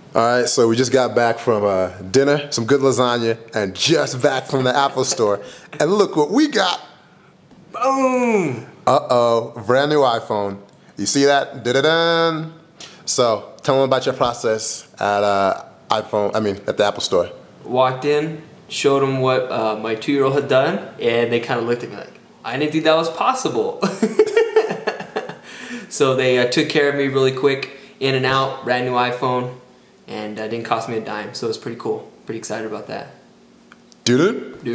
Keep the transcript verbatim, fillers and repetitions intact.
Alright, so we just got back from uh, dinner, some good lasagna, and just back from the Apple store. And look what we got! Boom! Uh-oh, brand new iPhone. You see that? Da-da-dun! So, tell them about your process at uh, iPhone, I mean, at the Apple store. Walked in, showed them what uh, my two-year-old had done, and they kind of looked at me like, I didn't think that was possible. So they uh, took care of me really quick, in and out, brand new iPhone, and uh, didn't cost me a dime, so it was pretty cool. Pretty excited about that. Dude.